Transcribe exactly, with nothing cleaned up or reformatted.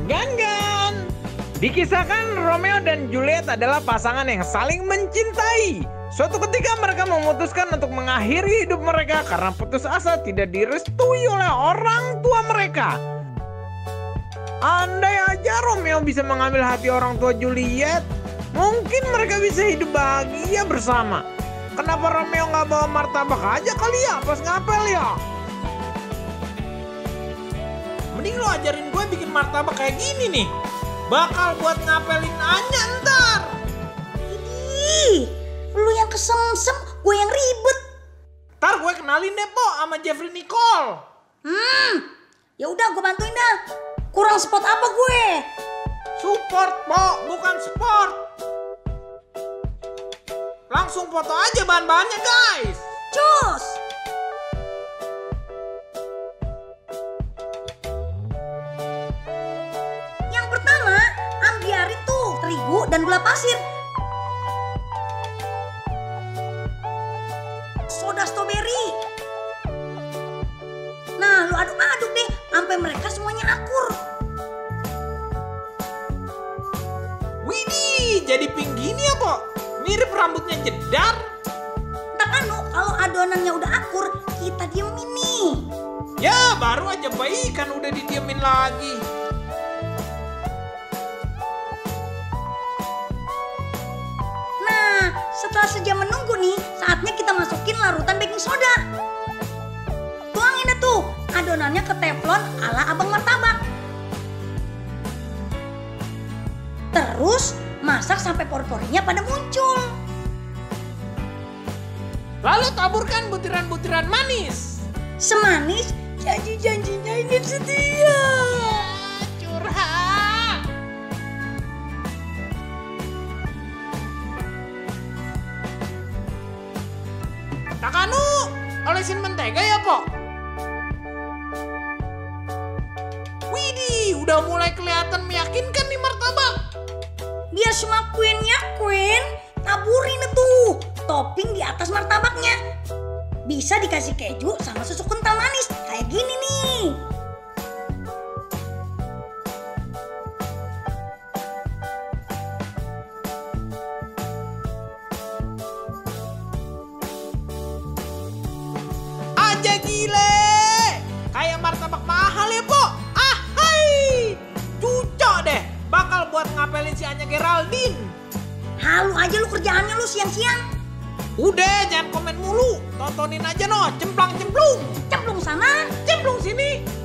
Gan-gan. Dikisahkan Romeo dan Juliet adalah pasangan yang saling mencintai. Suatu ketika mereka memutuskan untuk mengakhiri hidup mereka karena putus asa tidak direstui oleh orang tua mereka. Andai aja Romeo bisa mengambil hati orang tua Juliet, mungkin mereka bisa hidup bahagia bersama. Kenapa Romeo nggak bawa martabak aja kali ya pas ngapel ya? Mending lo ajarin gue bikin martabak kayak gini nih. Bakal buat ngapelin Anya ntar. Ih, lu yang kesemsem, gue yang ribet. Ntar gue kenalin deh Po sama Jeffrey Nicole. Hmm, ya udah gue bantuin dah. Kurang spot apa gue? Support Po, bukan sport. Langsung foto aja bahan-bahannya guys. Cus. Yang pertama, ambiarin tuh terigu dan gula pasir. Soda stroberi. Nah, lu aduk-aduk deh sampai mereka semuanya akur. Widih, jadi pink gini ya Po? Mirip rambutnya jedar. Ntar kan lu kalau adonannya udah akur, kita diemin nih. Ya, baru aja baik kan udah didiemin lagi. Nah, setelah sejam menunggu nih, saatnya kita masukin larutan baking soda. Tuangin deh tuh adonannya ke teflon ala abang martabak. Terus masak sampai pori-porinya pada muncul. Lalu taburkan butiran-butiran manis. Semanis janji-janjinya ingin setia. Curhat. Takanu, olesin mentega ya Po? Widih, udah mulai kelihatan meyakinkan nih martabak. Biar semua queennya queen, taburin deh tuh topping di atas martabaknya. Bisa dikasih keju sama susu kental manis kayak gini nih. Aja gile, kayak martabak mahal ya Po. Ah hai, cucok deh, bakal buat ngapelin si Anya Geraldine. Halu aja lu kerjaannya lu siang-siang. Udah, jangan komen mulu. Tontonin aja no, cemplang-cemplung. Cemplung sana, Cemplung sini.